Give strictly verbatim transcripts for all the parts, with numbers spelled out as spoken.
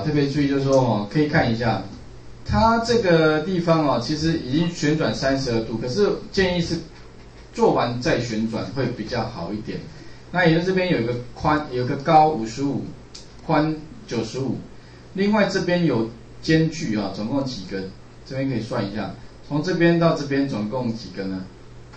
特别注意就是说哦，可以看一下，它这个地方哦，其实已经旋转三十二度，可是建议是做完再旋转会比较好一点。那也就这边有一个宽，有一个高五十五，宽九十五，另外这边有间距啊，总共几个？这边可以算一下，从这边到这边总共几个呢？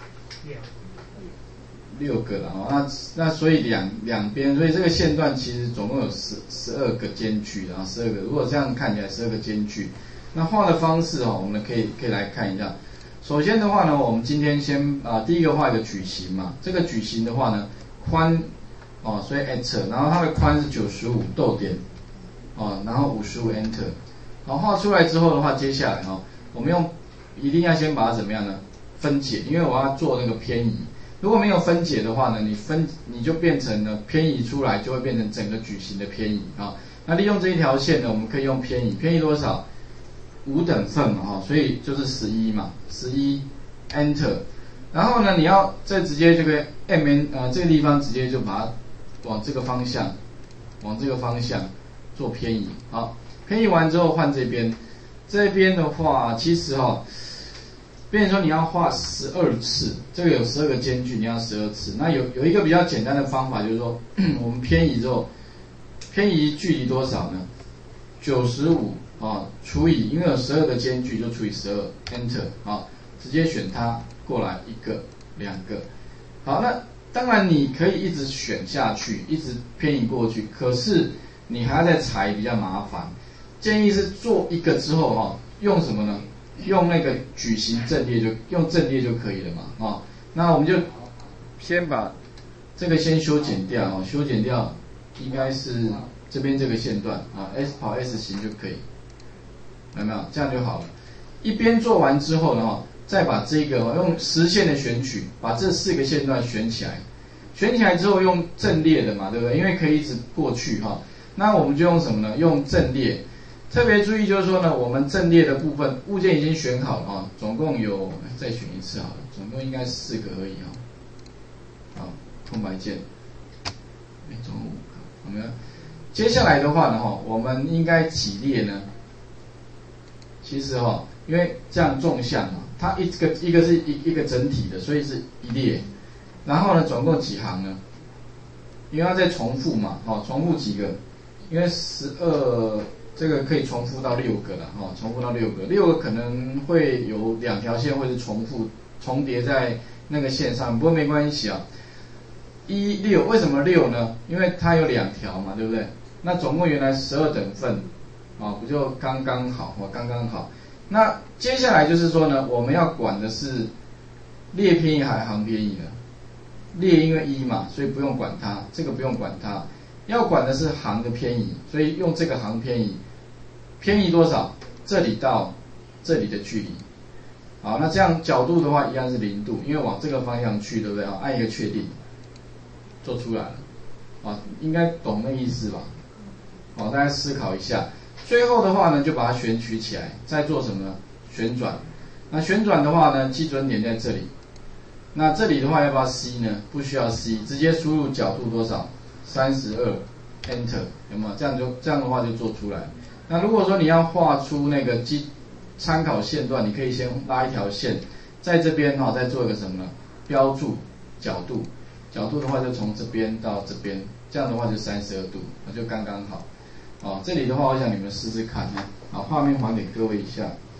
六个了哦，那那所以两两边，所以这个线段其实总共有十十二个间距，然后十二个，如果这样看起来十二个间距，那画的方式哦，我们可以可以来看一下。首先的话呢，我们今天先啊、呃、第一个画一个矩形嘛，这个矩形的话呢，宽哦，所以 enter， 然后它的宽是九十五逗点哦，然后五十五 enter， 好，画出来之后的话，接下来哦，我们用一定要先把它怎么样呢？分解，因为我要做那个偏移。如果没有分解的话呢，你分你就变成了偏移出来，就会变成整个矩形的偏移啊。那利用这一条线呢，我们可以用偏移，偏移多少？五等份嘛哈，所以就是十一嘛，十一 enter。然后呢，你要再直接这个 M N 呃这个地方直接就把它往这个方向，往这个方向做偏移。好，偏移完之后换这边，这边的话其实哈。变成说你要画十二次，这个有十二个间距，你要十二次。那有有一个比较简单的方法，就是说我们偏移之后，偏移距离多少呢？九十五啊除以，因为有十二个间距，就除以十二 ，Enter 啊，直接选它过来一个、两个。好，那当然你可以一直选下去，一直偏移过去，可是你还要再裁，比较麻烦。建议是做一个之后哈，用什么呢？用那个矩形阵列就用阵列就可以了嘛，哦，那我们就先把这个先修剪掉哦，修剪掉应该是这边这个线段啊 ，S 跑 S 型就可以，有没有？这样就好了。一边做完之后呢，再把这个用实线的选取，把这四个线段选起来，选起来之后用阵列的嘛，对不对？因为可以一直过去哈，那我们就用什么呢？用阵列。特别注意就是说呢，我们阵列的部分物件已经选好了啊，总共有再选一次好了，总共应该四个而已啊。好，空白键，哎，总共五个，我们接下来的话呢，哈，我们应该几列呢？其实哈，因为这样纵向嘛，它一个一个是一一个整体的，所以是一列。然后呢，总共几行呢？因为要再重复嘛，哦，重复几个？因为十二。这个可以重复到六个了哈，重复到六个，六个可能会有两条线会是重复重叠在那个线上，不过没关系啊。一六为什么六呢？因为它有两条嘛，对不对？那总共原来十二等份，啊，不就刚刚好哦，刚刚好。那接下来就是说呢，我们要管的是列偏移还是行偏移呢？列因为一嘛，所以不用管它，这个不用管它。要管的是行的偏移，所以用这个行偏移，偏移多少？这里到这里的距离。好，那这样角度的话一样是零度，因为往这个方向去，对不对啊？按一个确定，做出来了。啊，应该懂那意思吧？好，大家思考一下。最后的话呢，就把它选取起来，再做什么呢？旋转。那旋转的话呢，基准点在这里。那这里的话要不要 C 呢？不需要 C， 直接输入角度多少？三十二 Enter 有没有？这样就这样的话就做出来。那如果说你要画出那个基参考线段，你可以先拉一条线，在这边哈、哦，再做一个什么呢？标注角度，角度的话就从这边到这边，这样的话就三十二度，那就刚刚好。哦，这里的话，我想你们试试看哈。好，画面还给各位一下。